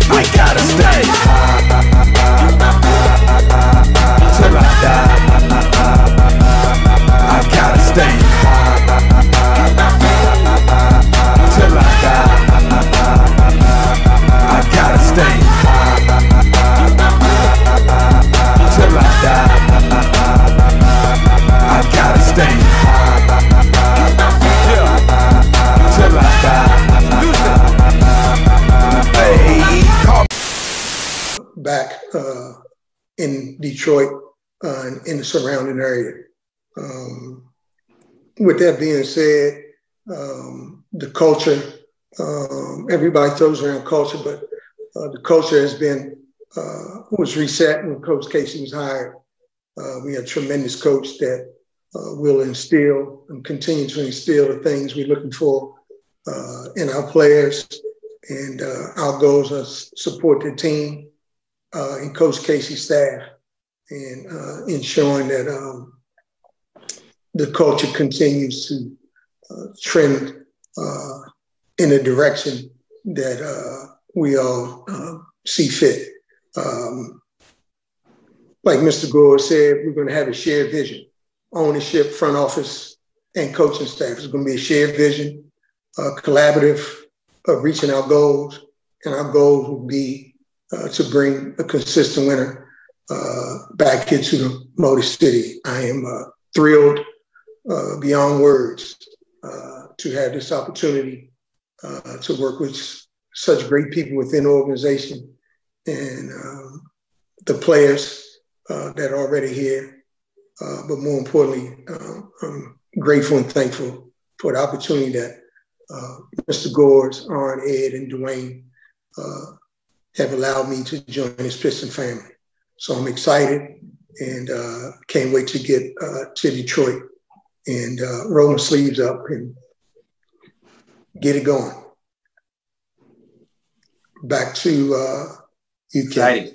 I gotta stay till I die. I gotta stay till I die. I gotta stay till I die. I gotta stay till I die. Back in Detroit and in the surrounding area. With that being said, the culture, everybody throws around culture, but the culture has been, was reset when Coach Casey was hired. We have a tremendous coach that will instill and continue to instill the things we're looking for in our players. And our goals are support the team and Coach Casey's staff, and ensuring that the culture continues to trend in a direction that we all see fit. Like Mr. Gore said, we're going to have a shared vision. Ownership, front office, and coaching staff. It's going to be a shared vision, collaborative of reaching our goals, and our goals will be to bring a consistent winner back into the Motor City. I am thrilled beyond words to have this opportunity to work with such great people within the organization and the players that are already here. But more importantly, I'm grateful and thankful for the opportunity that Mr. Gores, Arn, Ed, and Dwayne have allowed me to join this Piston family. So I'm excited and can't wait to get to Detroit and roll my sleeves up and get it going. Back to UK. Exciting.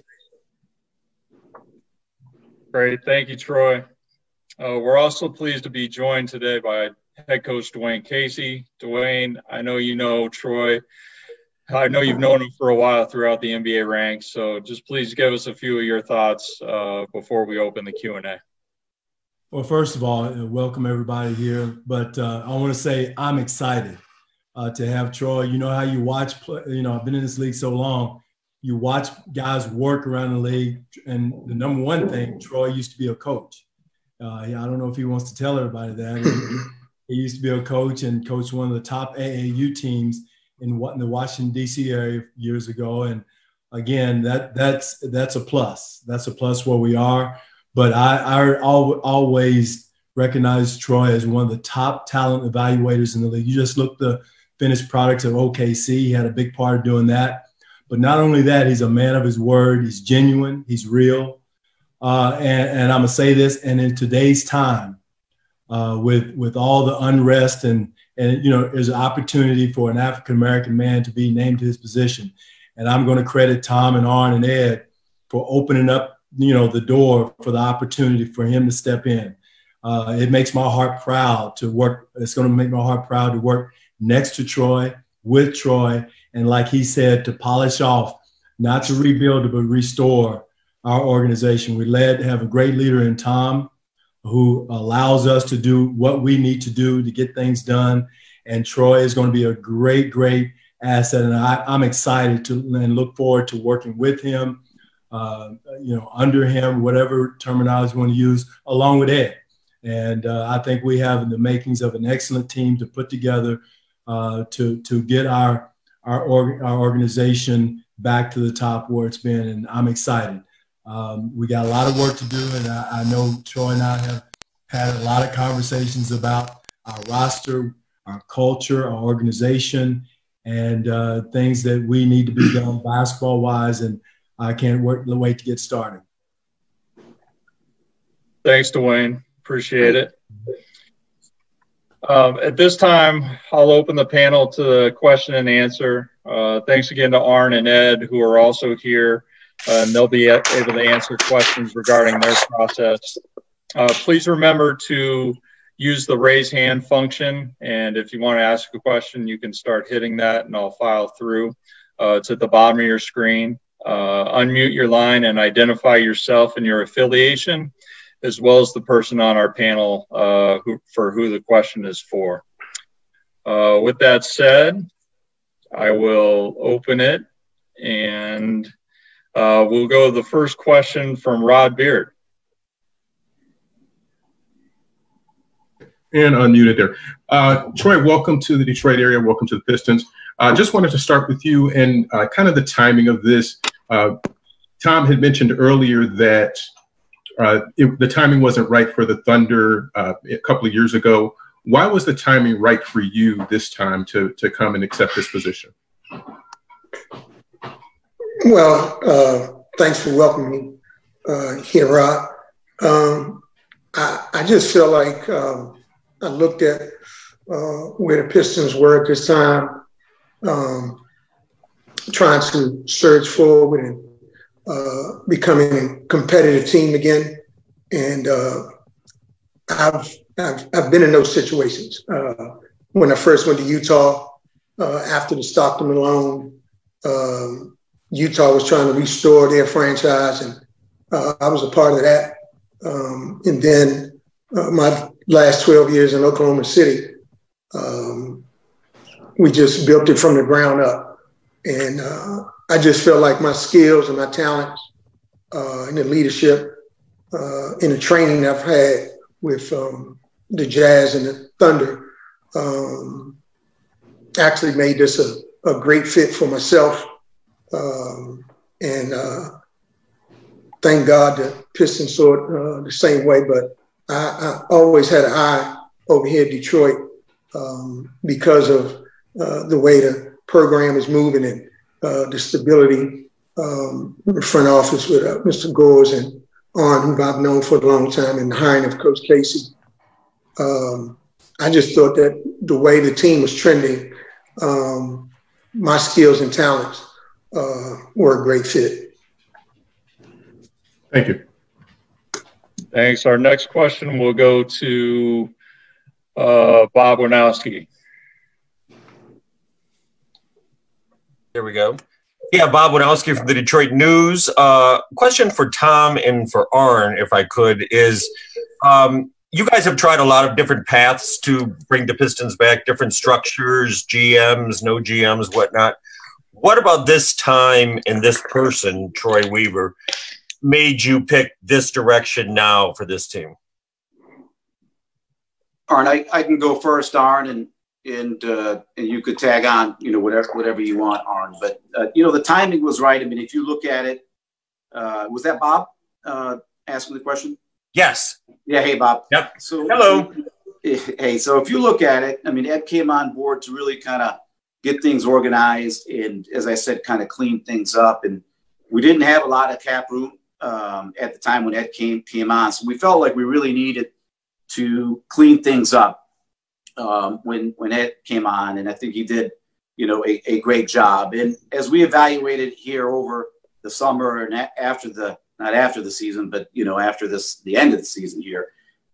Great. Thank you, Troy. We're also pleased to be joined today by head coach Dwayne Casey. Dwayne, I know you know Troy. I know you've known him for a while throughout the NBA ranks, so just please give us a few of your thoughts before we open the Q&A. Well, first of all, welcome everybody here. But I want to say I'm excited to have Troy. You know how you watch, I've been in this league so long, you watch guys work around the league. And the number one thing, Troy used to be a coach. I don't know if he wants to tell everybody that. He used to be a coach and coached one of the top AAU teams in the Washington, D.C. area years ago. And again, that's a plus. That's a plus where we are. But I always recognize Troy as one of the top talent evaluators in the league. You just look the finished products of OKC. He had a big part of doing that. But not only that, he's a man of his word. He's genuine. He's real. And I'm going to say this, and in today's time, with all the unrest and there's an opportunity for an African-American man to be named to his position. And I'm going to credit Tom and Arn and Ed for opening up, the door for the opportunity for him to step in. It makes my heart proud to work. It's going to make my heart proud to work next to Troy, with Troy, and like he said, to polish off, not to rebuild, but restore our organization. We have a great leader in Tom, who allows us to do what we need to do to get things done. And Troy is going to be a great, great asset. And I'm excited and look forward to working with him, under him, whatever terminology you want to use, along with Ed. And I think we have the makings of an excellent team to put together to get our organization back to the top where it's been. And I'm excited. We got a lot of work to do, and I know Troy and I have had a lot of conversations about our roster, our culture, our organization, and things that we need to be done basketball-wise, and I can't wait to get started. Thanks, Dwayne. Appreciate it. At this time, I'll open the panel to the question and answer. Thanks again to Arn and Ed, who are also here. And they'll be able to answer questions regarding their process. Please remember to use the raise hand function. And if you want to ask a question, you can start hitting that and I'll file through. It's at the bottom of your screen. Unmute your line and identify yourself and your affiliation, as well as the person on our panel for who the question is for. With that said, I will open it, and we'll go to the first question from Rod Beard. And unmuted there. Troy, welcome to the Detroit area. Welcome to the Pistons. Just wanted to start with you and kind of the timing of this. Tom had mentioned earlier that the timing wasn't right for the Thunder a couple of years ago. Why was the timing right for you this time to come and accept this position? Well, thanks for welcoming me here, Rod. I just feel like I looked at where the Pistons were at this time, trying to surge forward and becoming a competitive team again. And I've been in those situations. When I first went to Utah, after the Stockton loan, Utah was trying to restore their franchise, and I was a part of that. And then my last 12 years in Oklahoma City, we just built it from the ground up. And I just felt like my skills and my talents and the leadership and the training I've had with the Jazz and the Thunder actually made this a great fit for myself. And thank God the Pistons saw it the same way, but I always had an eye over here in Detroit because of the way the program is moving and the stability in the front office with Mr. Gores and Arn, who I've known for a long time, and the hiring of Coach Casey. I just thought that the way the team was trending, my skills and talents were a great fit. Thank you. Thanks. Our next question will go to Bob Winowski. There we go. Yeah, Bob Winowski from the Detroit News. Question for Tom and for Arn, if I could, is you guys have tried a lot of different paths to bring the Pistons back, different structures, GMs, no GMs, whatnot. What about this time and this person, Troy Weaver, made you pick this direction now for this team? Arn, I can go first, Arn, and you could tag on, whatever you want, Arn. But the timing was right. I mean, if you look at it, was that Bob asking the question? Yes. Yeah. Hey, Bob. Yep. So hello. Hey. So if you look at it, I mean, Ed came on board to really kind of get things organized and, as I said, kind of clean things up. And we didn't have a lot of cap room at the time when Ed came on, so we felt like we really needed to clean things up when Ed came on, and I think he did, a great job. And as we evaluated here over the summer and not after the season, but after the end of the season here,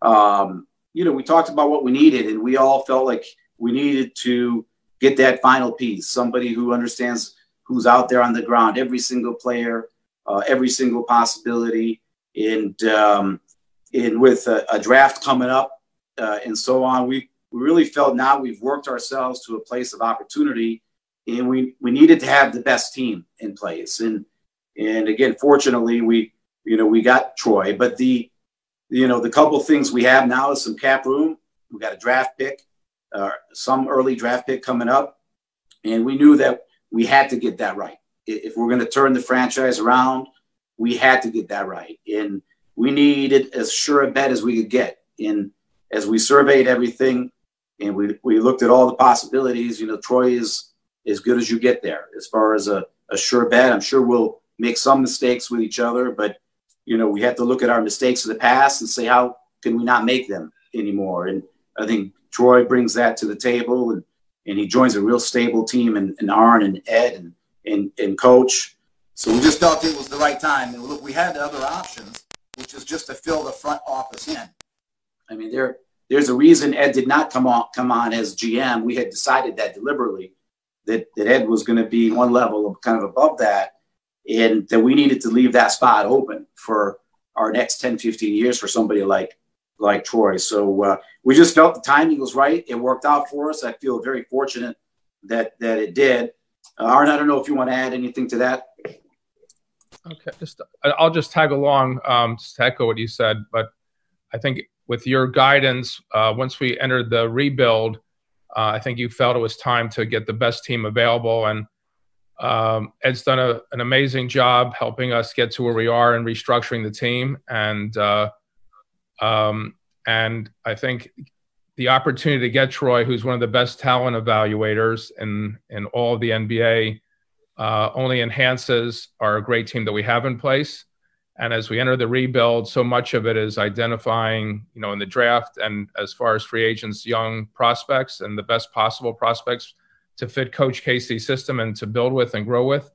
we talked about what we needed, and we all felt like we needed to get that final piece, somebody who understands who's out there on the ground, every single player, every single possibility, and with a draft coming up and so on, we really felt now we've worked ourselves to a place of opportunity, and we needed to have the best team in place. And again, fortunately, we got Troy, but the couple of things we have now is some cap room. We got a draft pick, some early draft pick coming up, and we knew that we had to get that right. If we're going to turn the franchise around, we had to get that right. And we needed as sure a bet as we could get. And as we surveyed everything and we looked at all the possibilities, Troy is as good as you get there as far as a sure bet. I'm sure we'll make some mistakes with each other, but, we have to look at our mistakes of the past and say, how can we not make them anymore? And I think Troy brings that to the table, and he joins a real stable team, and Arn and Ed and Coach. So we just felt it was the right time. And look, we had other options, which is just to fill the front office in. I mean, there's a reason Ed did not come on as GM. We had decided that deliberately. that Ed was going to be one level kind of above that, and that we needed to leave that spot open for our next 10, 15 years for somebody like Troy. So we just felt the timing was right. It worked out for us. I feel very fortunate that it did. Aaron, I don't know if you want to add anything to that. Okay, I'll just tag along, just to echo what you said. But I think with your guidance, once we entered the rebuild, I think you felt it was time to get the best team available. And Ed's done an amazing job helping us get to where we are and restructuring the team. And I think the opportunity to get Troy, who's one of the best talent evaluators in all of the NBA, only enhances our great team that we have in place. And as we enter the rebuild, so much of it is identifying, in the draft and as far as free agents, young prospects and the best possible prospects to fit Coach Casey's system and to build with and grow with.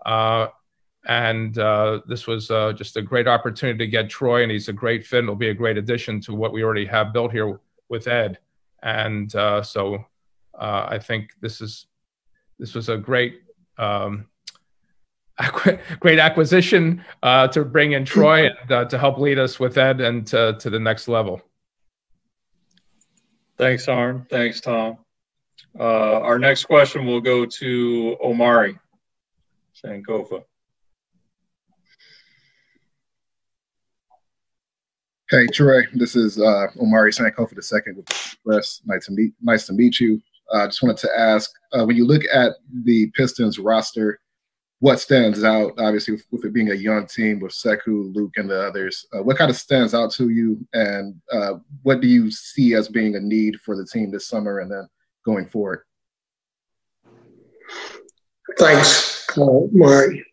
This was just a great opportunity to get Troy, and he's a great fit. It'll be a great addition to what we already have built here with Ed. And so I think this was a great great acquisition to bring in Troy and to help lead us with Ed and to the next level. Thanks, Arn. Thanks, Tom. Our next question will go to Omari Sankofa. Hey, Troy, this is Omari Sankofa II with the Express. Nice to meet you. Just wanted to ask, when you look at the Pistons roster, what stands out, obviously, with it being a young team with Sekou, Luke, and the others? What kind of stands out to you, and what do you see as being a need for the team this summer and then going forward? Thanks, Mari.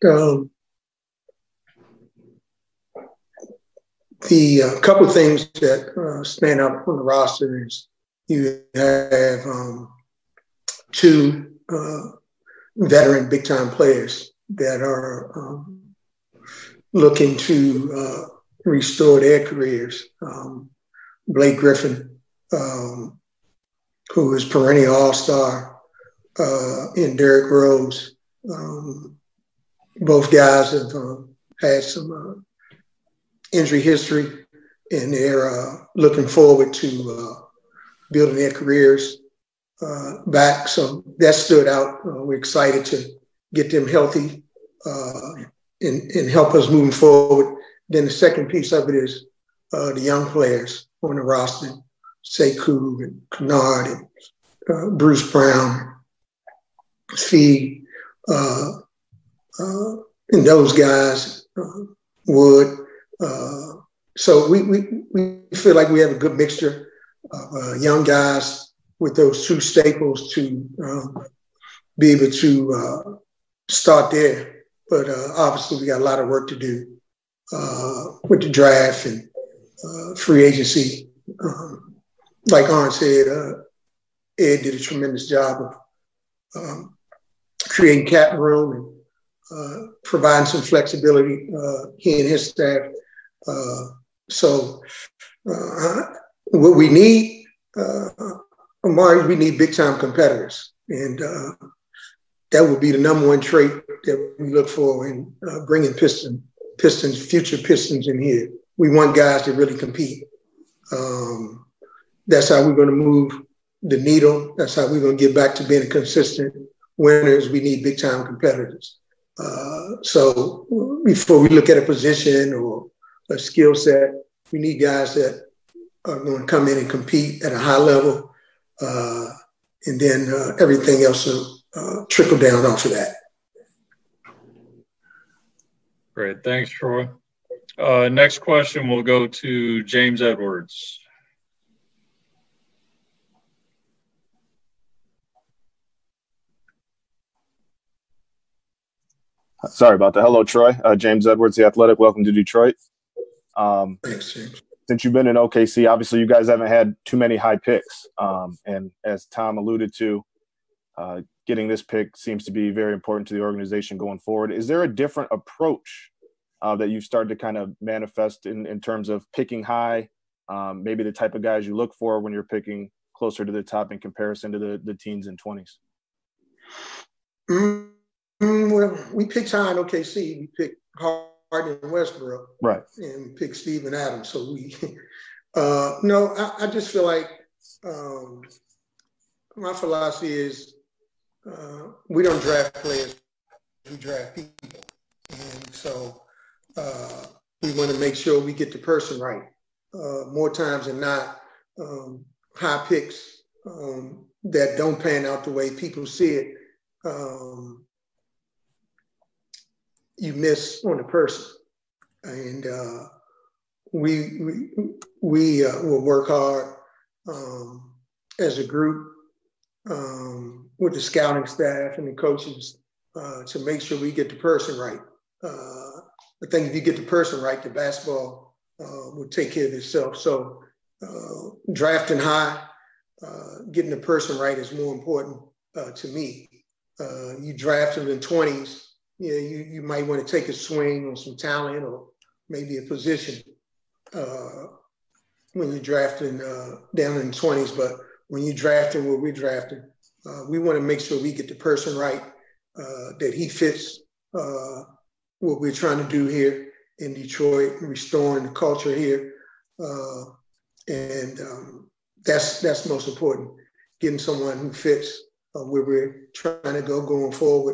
The couple of things that stand out from the roster is you have two veteran big-time players that are looking to restore their careers. Blake Griffin, who is perennial all-star, and Derrick Rose. Both guys have had some injury history, and they're looking forward to building their careers back. So that stood out. We're excited to get them healthy and help us moving forward. Then the second piece of it is the young players on the roster, Sekou and Kennard and Bruce Brown, Fee, and those guys, Wood. So we feel like we have a good mixture of young guys with those two staples to be able to start there. But obviously we got a lot of work to do with the draft and free agency. Like Arn said, Ed did a tremendous job of creating cap room and providing some flexibility, he and his staff. So what we need, Amari, we need big-time competitors. And that would be the number one trait that we look for in bringing future Pistons in here. We want guys that really compete. That's how we're going to move the needle. That's how we're going to get back to being a consistent winners. We need big-time competitors. So before we look at a position or a skill set, we need guys that are going to come in and compete at a high level, and then everything else will trickle down off of that. Great. Thanks, Troy. Next question will go to James Edwards. Sorry about that. Hello, Troy. James Edwards, The Athletic. Welcome to Detroit. Thanks, James. Since you've been in OKC, obviously you guys haven't had too many high picks. And as Tom alluded to, getting this pick seems to be very important to the organization going forward. Is there a different approach that you've started to kind of manifest in terms of picking high, maybe the type of guys you look for when you're picking closer to the top in comparison to the teens and 20s? Well, we picked high in OKC. We picked Harden and Westbrook. Right. And we picked Steven Adams. So we, no, I just feel like my philosophy is we don't draft players, we draft people. And so we want to make sure we get the person right. More times than not, high picks that don't pan out the way people see it, you miss on the person. And we will work hard as a group with the scouting staff and the coaches to make sure we get the person right. I think if you get the person right, the basketball will take care of itself. So drafting high, getting the person right is more important to me. You draft them in 20s, you might want to take a swing on some talent or maybe a position when you're drafting down in the 20s. But when you're drafting where we're drafting, we want to make sure we get the person right, that he fits what we're trying to do here in Detroit, restoring the culture here. And that's most important, getting someone who fits where we're trying to go going forward,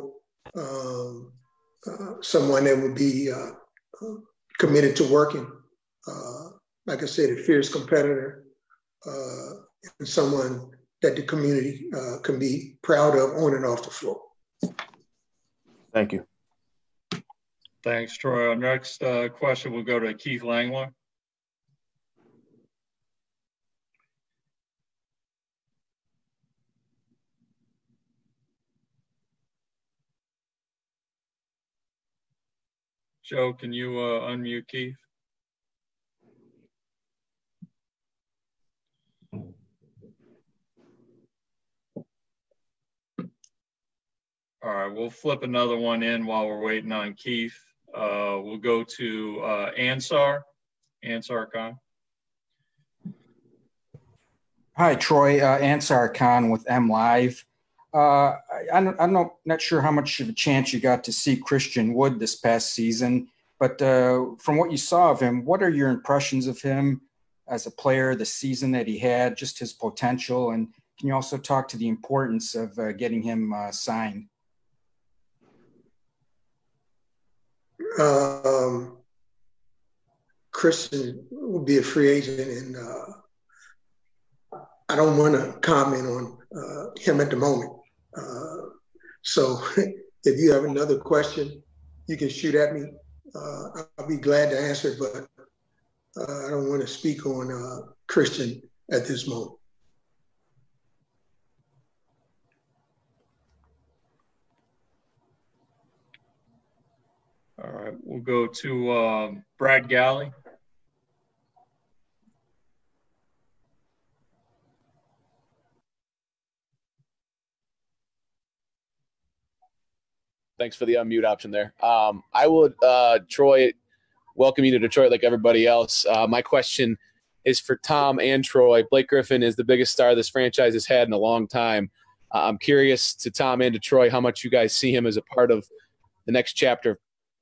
someone that would be committed to working, like I said, a fierce competitor, and someone that the community can be proud of on and off the floor. Thank you. Thanks, Troy. Our next question will go to Keith Langler. Joe, can you unmute Keith? All right, we'll flip another one in while we're waiting on Keith. We'll go to Ansar Khan. Hi, Troy. Ansar Khan with M Live. I'm not sure how much of a chance you got to see Christian Wood this past season, but from what you saw of him, what are your impressions of him as a player, the season that he had, just his potential, and can you also talk to the importance of getting him signed? Christian will be a free agent, and I don't want to comment on him at the moment. So if you have another question, you can shoot at me. I'll be glad to answer it, but I don't want to speak on Christian at this moment. All right, we'll go to Brad Galley. Thanks for the unmute option there. I would, Troy, welcome you to Detroit like everybody else. My question is for Tom and Troy. Blake Griffin is the biggest star this franchise has had in a long time. I'm curious to Tom and to Troy how much you guys see him as a part of the next chapter.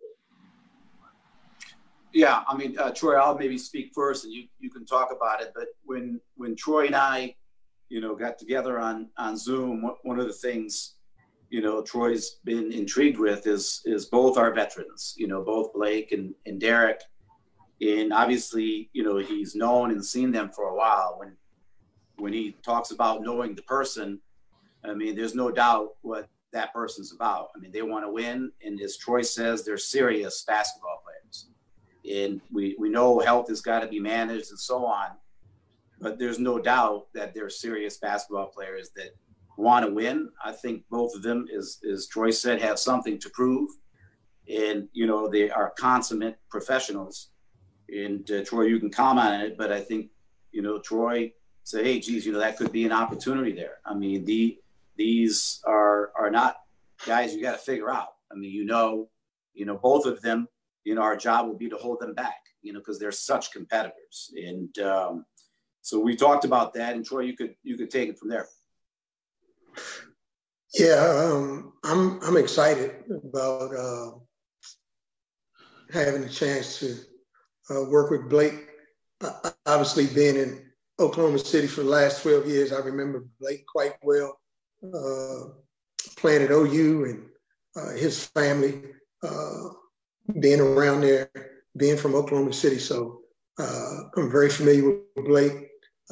Yeah, I mean, Troy, I'll maybe speak first and you can talk about it. But when Troy and I, got together on Zoom, one of the things, Troy's been intrigued with is both our veterans, both Blake and Derek. And obviously, he's known and seen them for a while. When he talks about knowing the person, I mean, there's no doubt what that person's about. I mean, they want to win. And as Troy says, they're serious basketball players. And we know health has got to be managed and so on. But there's no doubt that they're serious basketball players that want to win. I think both of them, as Troy said, have something to prove. And, they are consummate professionals. And Troy, you can comment on it, but I think, Troy said, hey, geez, that could be an opportunity there. I mean, these are not guys you got to figure out. I mean, both of them, our job will be to hold them back, because they're such competitors. And so we talked about that. And Troy, you could take it from there. Yeah, I'm excited about having a chance to work with Blake. Obviously, being in Oklahoma City for the last 12 years, I remember Blake quite well. Playing at OU and his family, being around there, being from Oklahoma City. So I'm very familiar with Blake.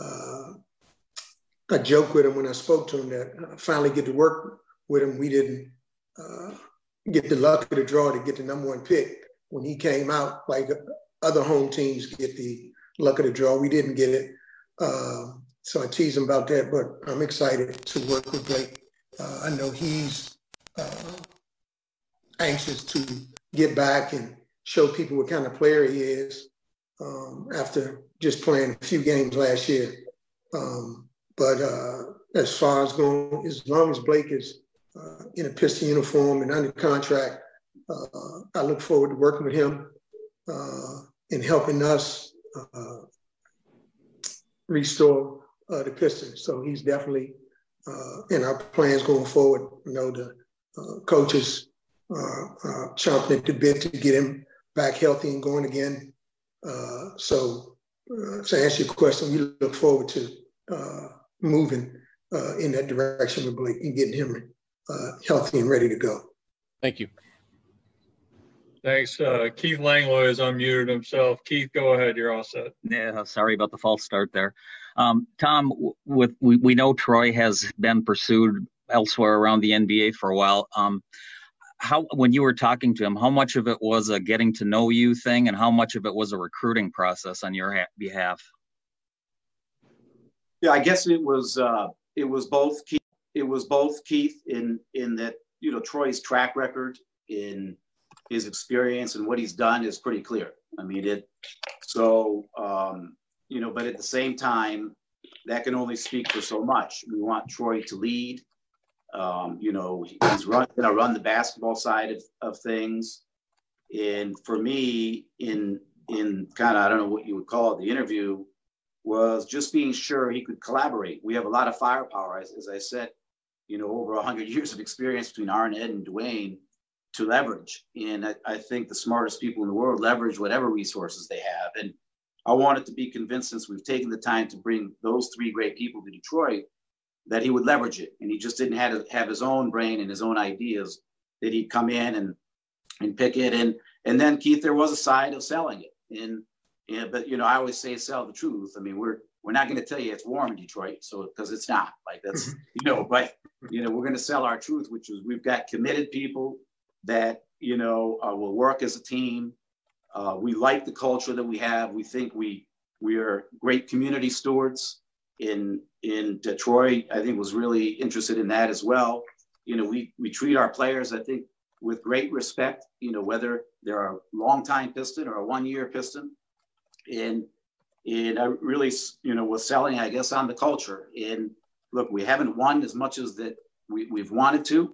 I joked with him when I spoke to him that I finally get to work with him. We didn't get the luck of the draw to get the #1 pick. When he came out, like other home teams get the luck of the draw, we didn't get it. So I tease him about that, but I'm excited to work with Blake. I know he's anxious to get back and show people what kind of player he is after just playing a few games last year. But as far as going, as long as Blake is in a Piston uniform and under contract, I look forward to working with him and helping us restore the Pistons. So he's definitely in our plans going forward. You know, the coaches are chomping at the bit to get him back healthy and going again. So to answer your question, we look forward to moving in that direction with Blake and getting him healthy and ready to go. Thank you. Thanks. Keith Langlois has unmuted himself. Keith, go ahead. You're all set. Yeah, sorry about the false start there. Tom, we know Troy has been pursued elsewhere around the NBA for a while. When you were talking to him, how much of it was a getting to know you thing, and how much of it was a recruiting process on your behalf? Yeah, I guess it was both. It was both, Keith, in that, you know, Troy's track record in his experience and what he's done is pretty clear. I mean, you know, but at the same time, that can only speak for so much. We want Troy to lead. You know, he's going to run the basketball side of things. And for me, in kind of, I don't know what you would call it, the interview was just being sure he could collaborate. We have a lot of firepower, as I said, you know, over 100 years of experience between Arnett and Dwayne to leverage. And I think the smartest people in the world leverage whatever resources they have. And I wanted to be convinced, since we've taken the time to bring those three great people to Detroit, that he would leverage it. And he just didn't have his own brain and his own ideas, that he'd come in and pick it. And then, Keith, there was a side of selling it. But, you know, I always say sell the truth. I mean, we're not going to tell you it's warm in Detroit, so, because it's not. Like, that's, you know, but, you know, we're going to sell our truth, which is we've got committed people that, you know, will work as a team. We like the culture that we have. We think we are great community stewards in Detroit. I think was really interested in that as well. You know, we treat our players, I think, with great respect, you know, whether they're a long-time Piston or a one-year Piston. And I really, you know, was selling, I guess, on the culture. And look, we haven't won as much as that we've wanted to.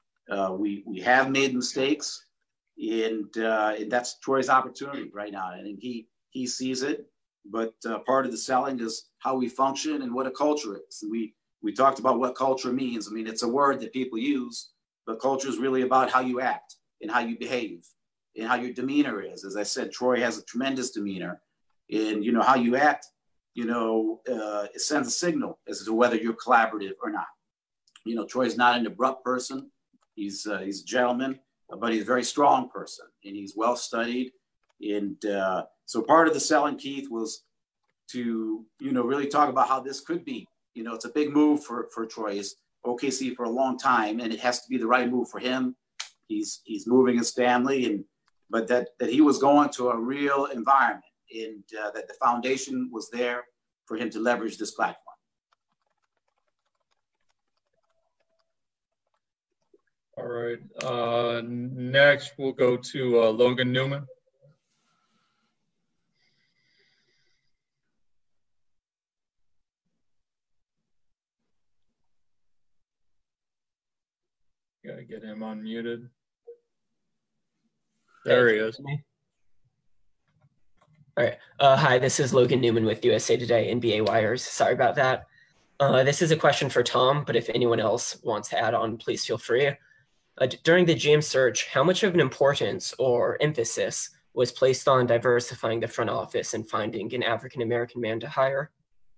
We have made mistakes, and that's Troy's opportunity right now. I think he sees it, but part of the selling is how we function and what a culture is. And we talked about what culture means. I mean, it's a word that people use, but culture is really about how you act and how you behave and how your demeanor is. As I said, Troy has a tremendous demeanor, and, you know, how you act, you know, it sends a signal as to whether you're collaborative or not. You know, Troy's not an abrupt person. He's a gentleman, but he's a very strong person, and he's well studied. And so part of the selling, Keith, was to, you know, really talk about how this could be. You know, it's a big move for Troy. He's OKC for a long time, and it has to be the right move for him. He's moving his family, but that he was going to a real environment, and that the foundation was there for him to leverage this platform. All right. Next, we'll go to Logan Newman. Got to get him unmuted. There he is. All right. Hi, this is Logan Newman with USA Today NBA Wires. Sorry about that. This is a question for Tom, but if anyone else wants to add on, please feel free. During the GM search, how much of an importance or emphasis was placed on diversifying the front office and finding an African-American man to hire?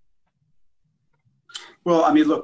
Well, I mean, look,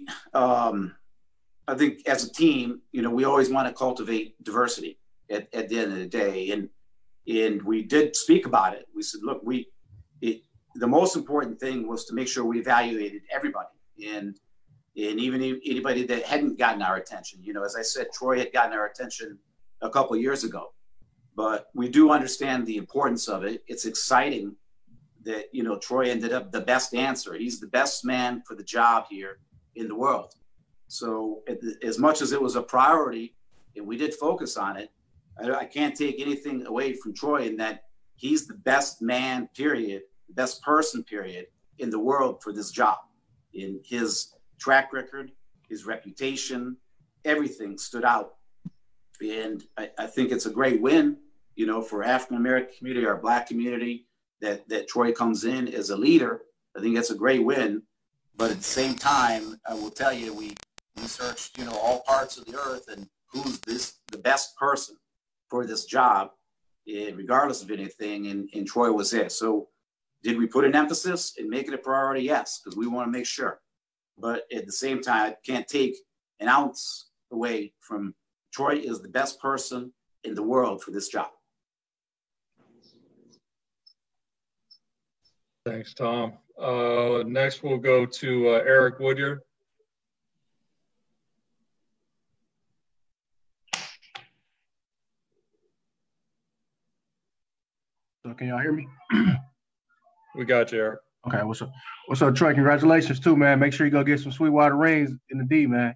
I think as a team, we always want to cultivate diversity at the end of the day. And we did speak about it. We said, look, the most important thing was to make sure we evaluated everybody and even anybody that hadn't gotten our attention. As I said, Troy had gotten our attention a couple of years ago, but we do understand the importance of it. It's exciting that, Troy ended up the best answer. He's the best man for the job here in the world. So as much as it was a priority and we did focus on it, I can't take anything away from Troy in that he's the best man, period, the best person, period, in the world for this job. In his track record, his reputation, everything stood out. And I think it's a great win, for African-American community, our Black community, that Troy comes in as a leader. I think that's a great win. But at the same time, I will tell you, we searched, all parts of the earth and who's the best person for this job, regardless of anything, and Troy was it. So did we put an emphasis and make it a priority? Yes, because we want to make sure. But at the same time, I can't take an ounce away from Troy is the best person in the world for this job. Thanks, Tom. Next, we'll go to Eric Woodyard. So can y'all hear me? We got you, Eric. Okay, what's up? What's up, Troy? Congratulations too, man. Make sure you go get some Sweetwater rings in the D, man.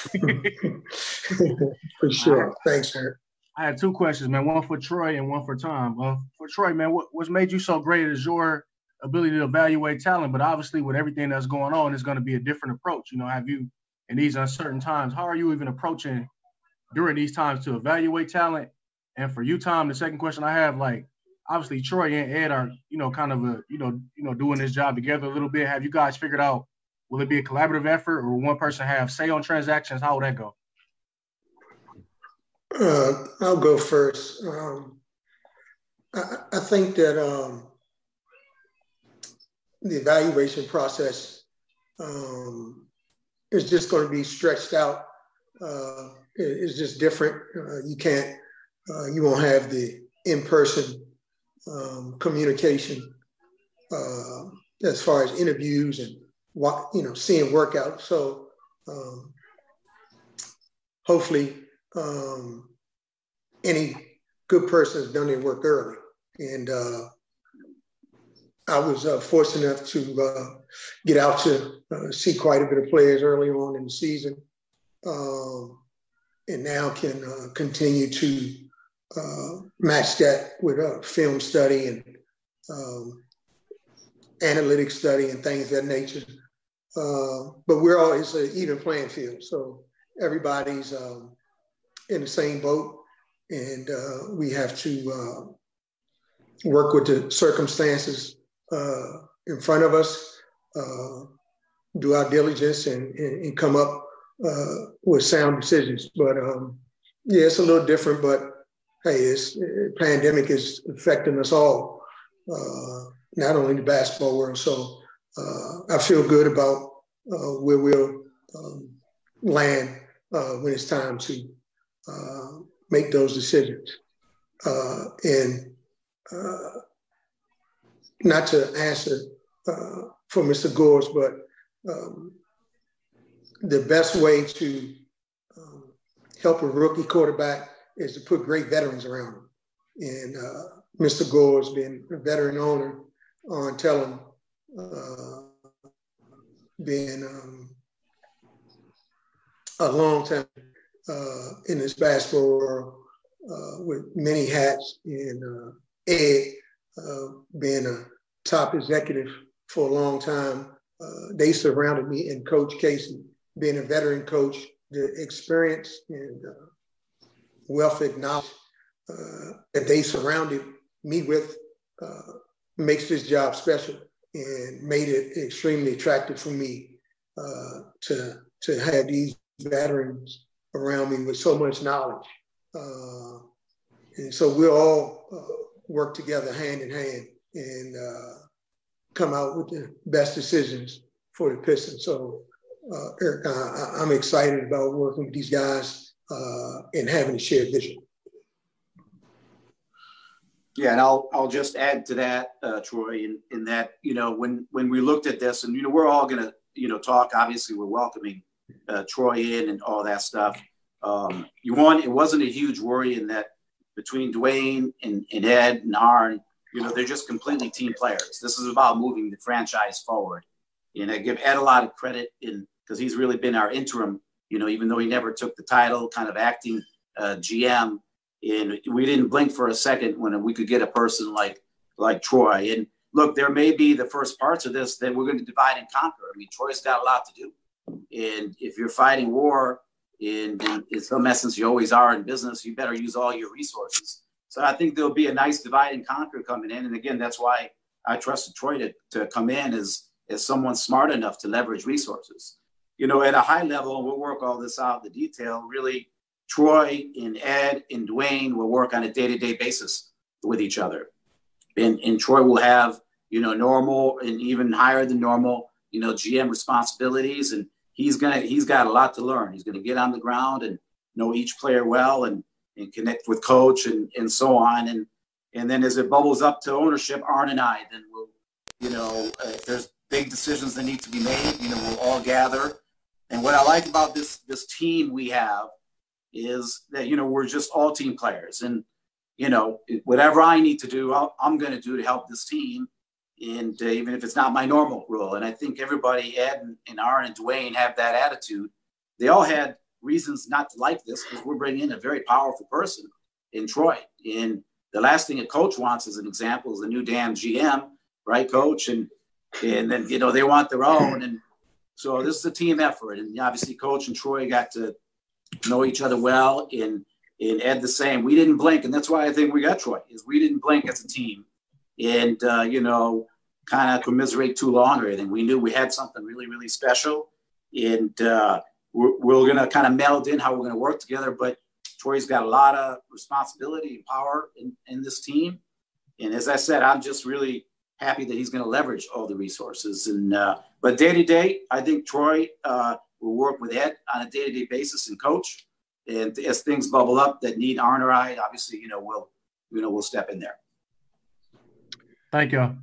For sure. Thanks, Eric. I had two questions, man. One for Troy and one for Tom. For Troy, man, what's made you so great is your ability to evaluate talent, but obviously with everything that's going on, it's going to be a different approach. Have you, in these uncertain times, how are you even approaching during these times to evaluate talent? And for you, Tom, the second question I have, obviously Troy and Ed are, kind of doing this job together a little bit. Have you guys figured out, will it be a collaborative effort or will one person have say on transactions? How will that go? I'll go first. I think that the evaluation process is just going to be stretched out. It's just different. You won't have the in-person communication as far as interviews and seeing workouts. So hopefully any good person has done their work early. And I was fortunate enough to get out to see quite a bit of players early on in the season, and now can continue to match that with film study and analytic study and things of that nature. But it's an even playing field. So everybody's in the same boat, and we have to work with the circumstances in front of us, do our diligence and come up with sound decisions. But yeah, it's a little different, but hey, pandemic is affecting us all, not only the basketball world. So I feel good about where we'll land when it's time to make those decisions. And not to answer for Mr. Gores, but the best way to help a rookie quarterback is to put great veterans around him. And Mr. Gores, being a veteran owner on Tellum, being a long time in this basketball world with many hats, and Ed being a top executive for a long time. They surrounded me, and Coach Casey, being a veteran coach, the experience and wealth of knowledge that they surrounded me with makes this job special and made it extremely attractive for me to have these veterans around me with so much knowledge. And so we'll all work together hand in hand and come out with the best decisions for the Pistons. So, Eric, I'm excited about working with these guys and having a shared vision. Yeah, and I'll just add to that, Troy, in that, when we looked at this, and, we're all going to, talk, obviously we're welcoming Troy in and all that stuff. It wasn't a huge worry in that between Dwayne and Ed and Arn, they're just completely team players. This is about moving the franchise forward. And I give Ed a lot of credit because he's really been our interim, even though he never took the title, kind of acting GM. And we didn't blink for a second when we could get a person like Troy. And look, there may be the first parts of this that we're going to divide and conquer. I mean, Troy's got a lot to do. And if you're fighting war, in some essence, you always are in business, you better use all your resources. So I think there'll be a nice divide and conquer coming in. And again, that's why I trusted Troy to come in as someone smart enough to leverage resources. At a high level, we'll work all this out in the detail. Really, Troy and Ed and Dwayne will work on a day-to-day basis with each other. And Troy will have, normal and even higher than normal, GM responsibilities. And he's got a lot to learn. He's going to get on the ground and know each player well and connect with coach and so on. And then as it bubbles up to ownership, Arn and I, then we'll, if there's big decisions that need to be made, we'll all gather. And what I like about this team we have is that, we're just all team players. And, whatever I need to do, I'm going to do to help this team. And even if it's not my normal role. And I think everybody, Ed and Arn and Dwayne, have that attitude. They all had reasons not to like this because we're bringing in a very powerful person in Troy. And the last thing a coach wants, as an example, is a new damn GM, right, coach? And then, they want their own. And so this is a team effort. And obviously Coach and Troy got to know each other well. And Ed the same. We didn't blink. And that's why I think we got Troy, is we didn't blink as a team. And, kind of commiserate too long or anything. We knew we had something really, really special. And we're going to kind of meld in how we're going to work together. But Troy's got a lot of responsibility and power in this team. And as I said, I'm just really happy that he's going to leverage all the resources. And but day to day, I think Troy will work with Ed on a day-to-day basis and coach. And as things bubble up that need Arn or I, obviously, we'll step in there. Thank you.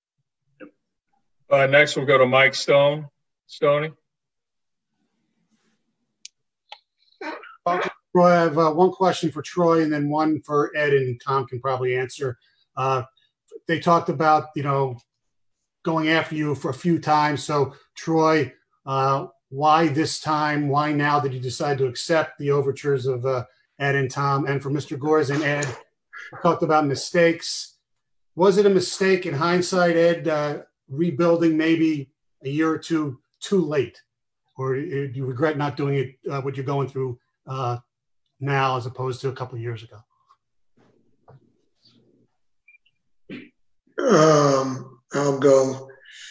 Next, we'll go to Mike Stone. Stoney. Troy, I have one question for Troy and then one for Ed, and Tom can probably answer. They talked about, going after you for a few times. So, Troy, why this time? Why now did you decide to accept the overtures of Ed and Tom? And for Mr. Gores and Ed, talked about mistakes. Was it a mistake in hindsight, Ed, rebuilding maybe a year or two too late? Or do you regret not doing it, what you're going through now as opposed to a couple of years ago? I'll go.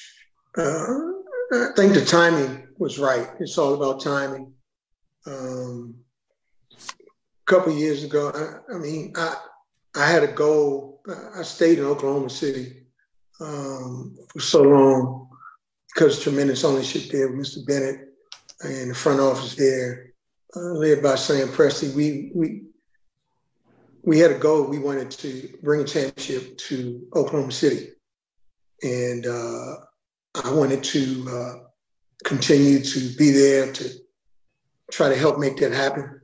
I think the timing was right. It's all about timing. A couple of years ago, I had a goal. I stayed in Oklahoma City for so long because tremendous ownership there with Mr. Bennett and the front office there, led by Sam Presti. We had a goal. We wanted to bring a championship to Oklahoma City. And I wanted to continue to be there to try to help make that happen.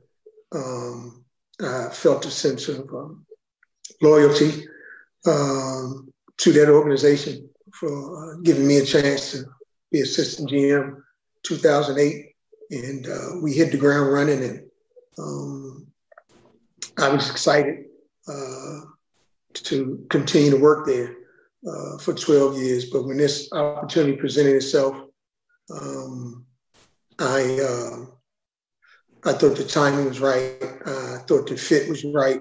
I felt a sense of loyalty to that organization for giving me a chance to be assistant GM 2008. And we hit the ground running, and I was excited to continue to work there for 12 years. But when this opportunity presented itself, I thought the timing was right. I thought the fit was right.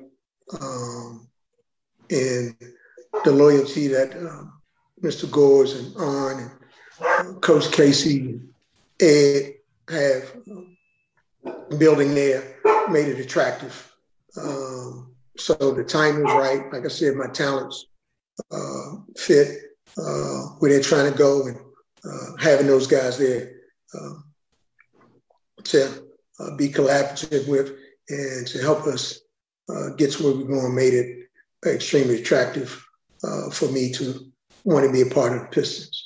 And the loyalty that Mr. Gores and Arn and Coach Casey, Ed have building there made it attractive. So the time was right. Like I said, my talents fit where they're trying to go, and having those guys there to be collaborative with and to help us get to where we're going made it extremely attractive for me to want to be a part of the Pistons.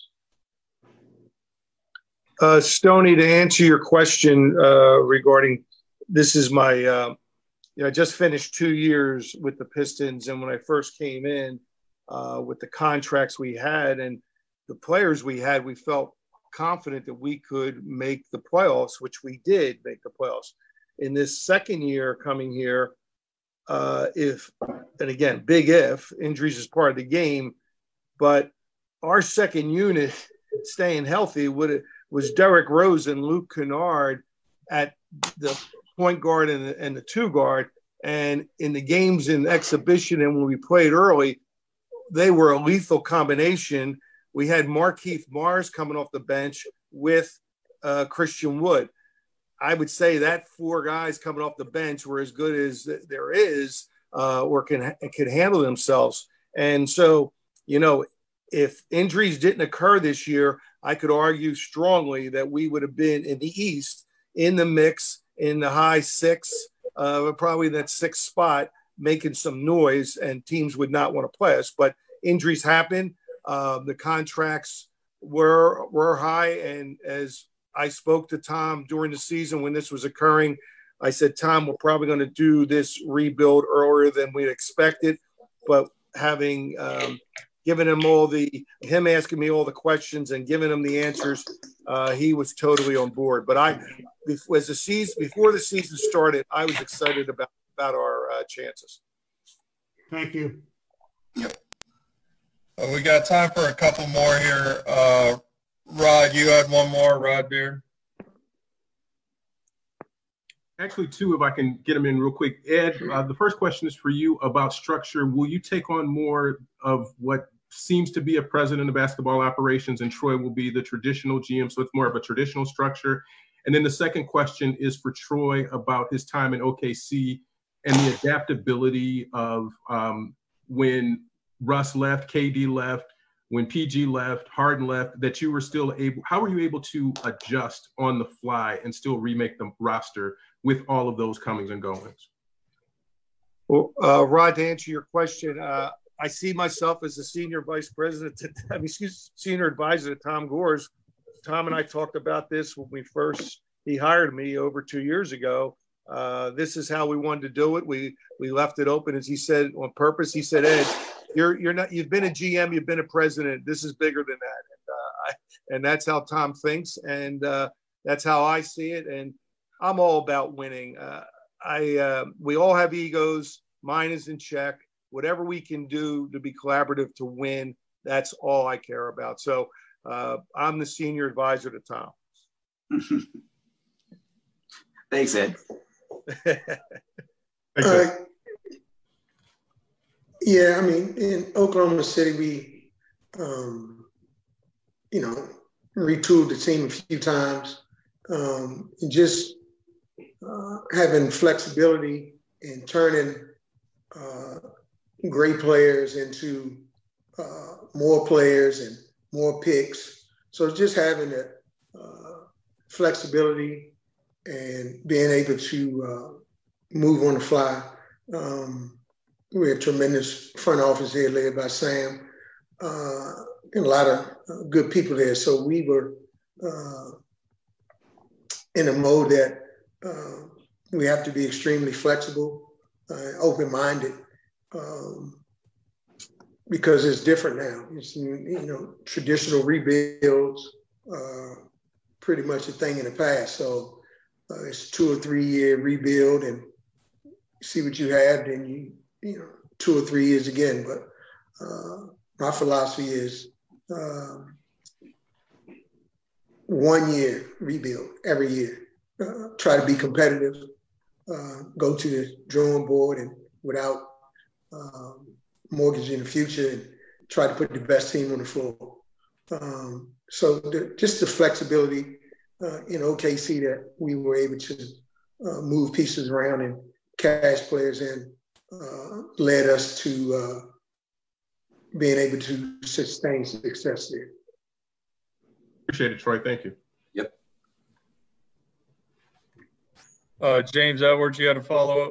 Stoney, to answer your question regarding, this is my, I just finished 2 years with the Pistons. And when I first came in with the contracts we had and the players we had, we felt confident that we could make the playoffs, which we did make the playoffs. In this second year coming here, if, and again, big if, injuries is part of the game, but our second unit staying healthy was Derrick Rose and Luke Kennard at the point guard and the two guard. And in the games in exhibition and when we played early, they were a lethal combination. We had Markieff Morris coming off the bench with Christian Wood. I would say that 4 guys coming off the bench were as good as there is or can handle themselves. And so, if injuries didn't occur this year, I could argue strongly that we would have been in the East in the mix in the high 6, probably that 6th spot, making some noise, and teams would not want to play us. But injuries happen. The contracts were high, and as I spoke to Tom during the season when this was occurring, I said, Tom, we're probably going to do this rebuild earlier than we expected, but having given him him asking me all the questions and giving him the answers, he was totally on board. But before the season started, I was excited about our chances. Thank you. Yep. We got time for a couple more here. Rod, you had one more, Rod Beer. Actually, 2, if I can get them in real quick. Ed, the first question is for you about structure. Will you take on more of what seems to be a president of basketball operations, and Troy will be the traditional GM, so it's more of a traditional structure? And then the second question is for Troy about his time in OKC and the adaptability of when Russ left, KD left, when PG left, Harden left, that you were still able, how were you able to adjust on the fly and still remake the roster with all of those comings and goings? Well, Rod, to answer your question, I see myself as a senior vice president, senior advisor to Tom Gores. Tom and I talked about this when he hired me over 2 years ago. This is how we wanted to do it. We left it open, as he said, on purpose. He said, Ed, you've been a GM, you've been a president. This is bigger than that. And that's how Tom thinks. And that's how I see it. And I'm all about winning. We all have egos. Mine is in check. Whatever we can do to be collaborative to win, that's all I care about. So I'm the senior advisor to Tom. Thanks, Ed. Yeah, I mean, in Oklahoma City, we, retooled the team a few times. And just having flexibility and turning great players into more players and more picks. So just having that flexibility and being able to move on the fly. We had a tremendous front office here led by Sam and a lot of good people there. So we were in a mode that we have to be extremely flexible, open-minded, because it's different now. It's, traditional rebuilds pretty much a thing in the past. So it's 2 or 3 year rebuild and see what you had, then you 2 or 3 years again. But my philosophy is 1 year rebuild every year. Try to be competitive, go to the drawing board and without mortgaging the future, and try to put the best team on the floor. So just the flexibility in OKC that we were able to move pieces around and cash players in led us to being able to sustain success there. Appreciate it, Troy. Thank you. Yep. James Edwards, you had a follow-up?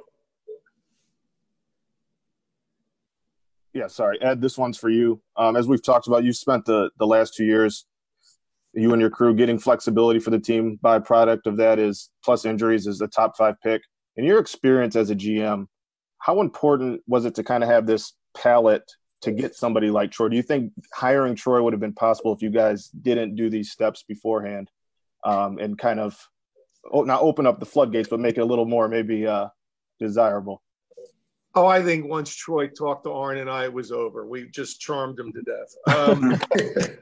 Yeah, sorry, Ed, this one's for you. As we've talked about, you've spent the last 2 years, you and your crew, getting flexibility for the team. Byproduct of that is, plus injuries, is the top 5 pick. In your experience as a GM, how important was it to kind of have this palette to get somebody like Troy? Do you think hiring Troy would have been possible if you guys didn't do these steps beforehand, and kind of not open up the floodgates, but make it a little more maybe desirable? Oh, I think once Troy talked to Arn and I, it was over. We just charmed him to death.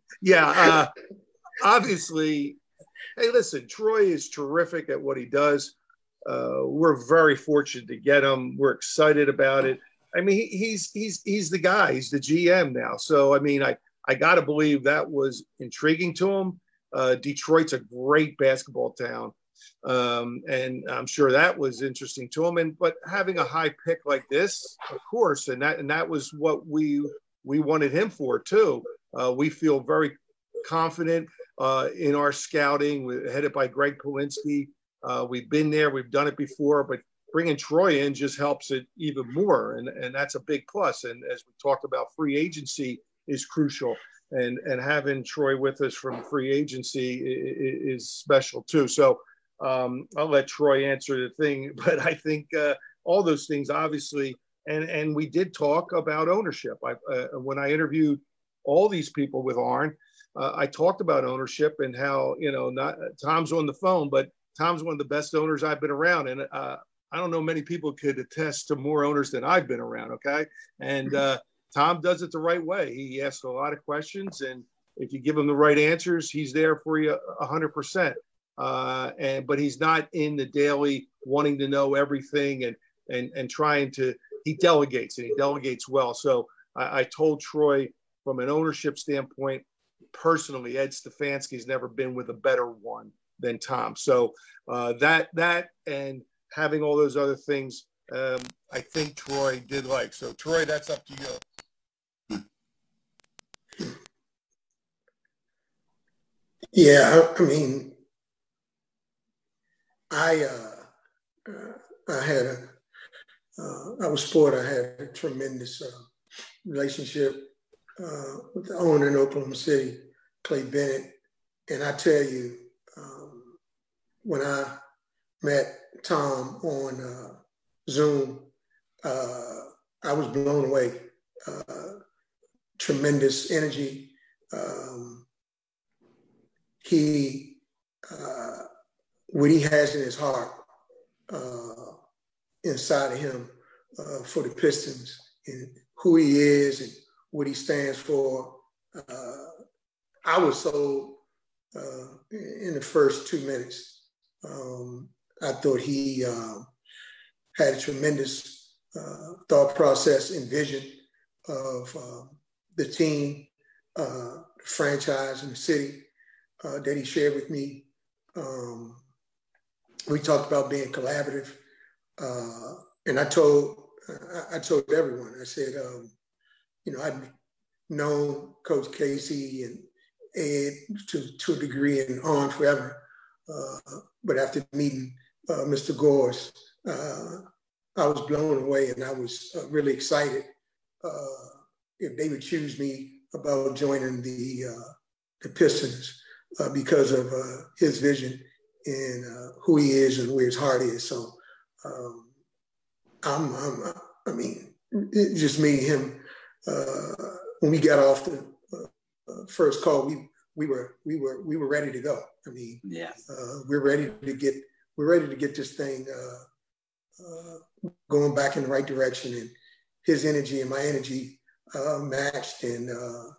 Obviously, hey, listen, Troy is terrific at what he does. We're very fortunate to get him. We're excited about it. I mean, he's the guy. He's the GM now. So, I mean, I got to believe that was intriguing to him. Detroit's a great basketball town. And I'm sure that was interesting to him. But having a high pick like this, of course, and that was what we wanted him for too. We feel very confident in our scouting. We're headed by Greg Polinsky. We've been there, we've done it before, but bringing Troy in just helps it even more, and that's a big plus. And as we talked about, free agency is crucial, and having Troy with us from free agency is special too. So I'll let Troy answer the thing, but I think all those things, obviously, and we did talk about ownership. When I interviewed all these people with Arn, I talked about ownership and how, not Tom's on the phone, but Tom's one of the best owners I've been around. And I don't know many people could attest to more owners than I've been around. Okay. And Tom does it the right way. He asks a lot of questions, and if you give him the right answers, he's there for you 100%. But he's not in the daily wanting to know everything and trying to, he delegates, and he delegates well. So I told Troy, from an ownership standpoint, personally, Ed Stefanski's never been with a better one than Tom. So that and having all those other things, I think Troy did like. So Troy, that's up to you. Yeah, I mean, I was spoiled. I had a tremendous relationship with the owner in Oklahoma City, Clay Bennett. And I tell you, when I met Tom on Zoom, I was blown away. Tremendous energy. What he has in his heart, inside of him, for the Pistons, and who he is and what he stands for. I was sold in the first 2 minutes. I thought he had a tremendous thought process and vision of the team, the franchise, and the city that he shared with me. We talked about being collaborative, and I told everyone. I said, I've known Coach Casey and Ed to a degree and on forever, but after meeting Mr. Gores, I was blown away, and I was really excited if they would choose me about joining the Pistons because of his vision and who he is and where his heart is. So, I mean, just meeting him when we got off the first call, we were ready to go. I mean, yeah, we're ready to get this thing going back in the right direction, and his energy and my energy matched. And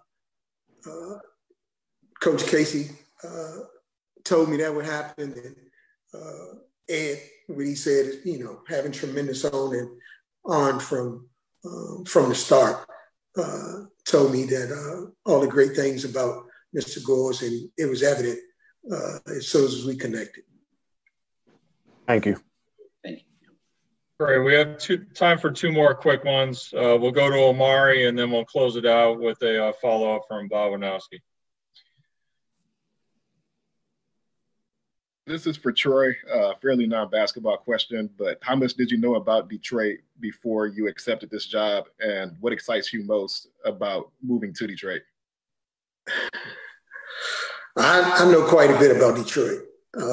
Coach Casey told me that would happen, and Ed, what he said is, having tremendous on from the start, told me that all the great things about Mr. Gores, and it was evident as soon as we connected. Thank you. Great. We have time for two more quick ones. We'll go to Omari, and then we'll close it out with a follow-up from Bob Winowski. This is for Troy, fairly non-basketball question, but how much did you know about Detroit before you accepted this job, and what excites you most about moving to Detroit? I know quite a bit about Detroit.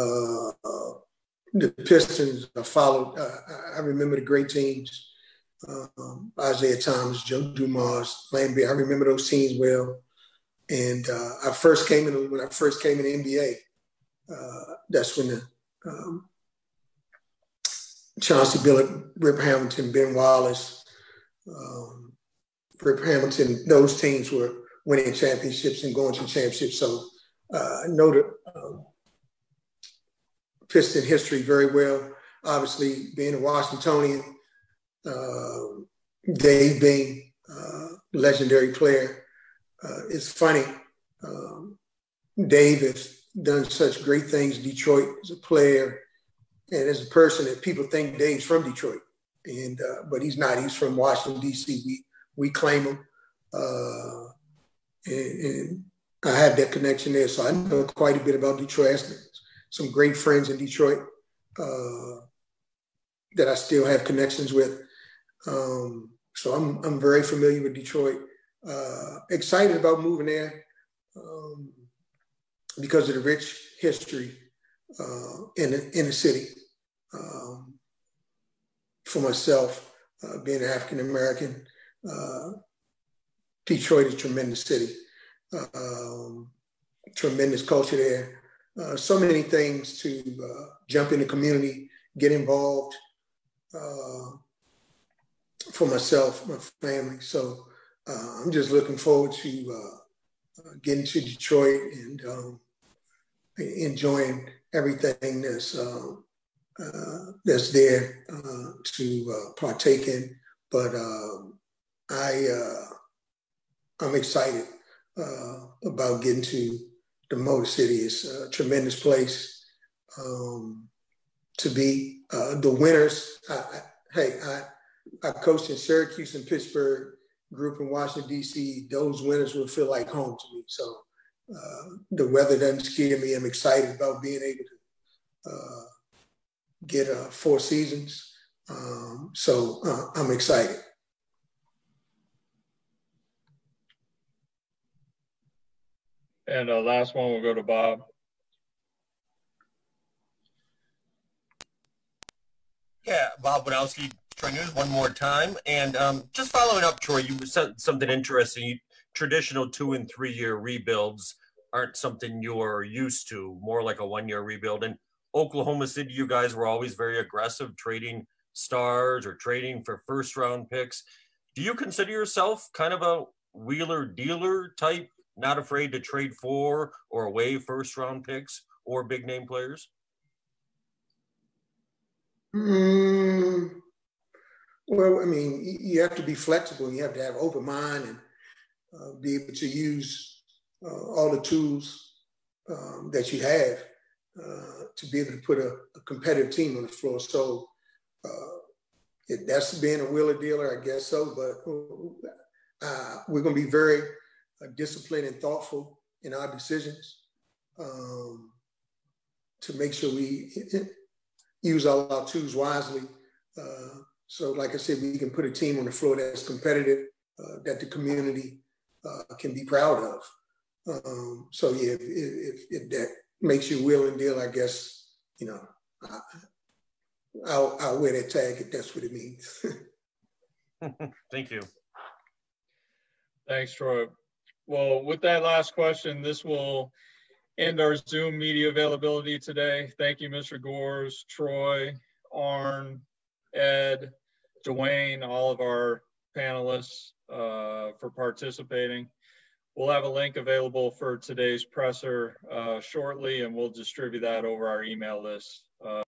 The Pistons I followed. I remember the great teams. Isaiah Thomas, Joe Dumars, Lambie. I remember those teams well. And when I first came in the NBA, that's when the Chauncey Billups, Rip Hamilton, Ben Wallace, Rip Hamilton, those teams were winning championships and going to championships. So I know the Piston history very well. Obviously, being a Washingtonian, Dave being a legendary player. It's funny. Dave has done such great things in Detroit as a player and as a person that people think Dave's from Detroit. But he's not. He's from Washington, D.C. We claim him. And I have that connection there. So I know quite a bit about Detroit. I have some great friends in Detroit that I still have connections with. So I'm very familiar with Detroit. Excited about moving there because of the rich history in the city. For myself, being African American, Detroit is a tremendous city. Tremendous culture there. So many things to jump in the community, get involved for myself, my family. So I'm just looking forward to getting to Detroit and enjoying everything that's there to partake in. But I'm excited about getting to the Motor City. It's a tremendous place to be. The winners, I coached in Syracuse and Pittsburgh, grew up in Washington, D.C. Those winners will feel like home to me. So the weather doesn't scare me. I'm excited about being able to get 4 seasons. So I'm excited. And last one, we'll go to Bob. Yeah, Bob Winowski, Troy News, one more time. And just following up, Troy, you said something interesting. Traditional 2- and 3-year rebuilds aren't something you're used to, more like a 1-year rebuild. In Oklahoma City, you guys were always very aggressive, trading stars or trading for first-round picks. Do you consider yourself kind of a wheeler-dealer type, not afraid to trade for or away first-round picks or big-name players? Well, I mean, you have to be flexible. You have to have an open mind and be able to use all the tools that you have to be able to put a competitive team on the floor. So that's being a wheeler dealer, I guess so. But we're going to be very disciplined and thoughtful in our decisions to make sure we use all our tools wisely. So like I said, we can put a team on the floor that's competitive, that the community can be proud of. So yeah, if that makes you wheel and deal, I guess, I'll wear that tag if that's what it means. Thank you. Thanks, Troy. Well, with that last question, this will end our Zoom media availability today. Thank you, Mr. Gores, Troy, Arn, Ed, Dwayne, all of our panelists for participating. We'll have a link available for today's presser shortly, and we'll distribute that over our email list.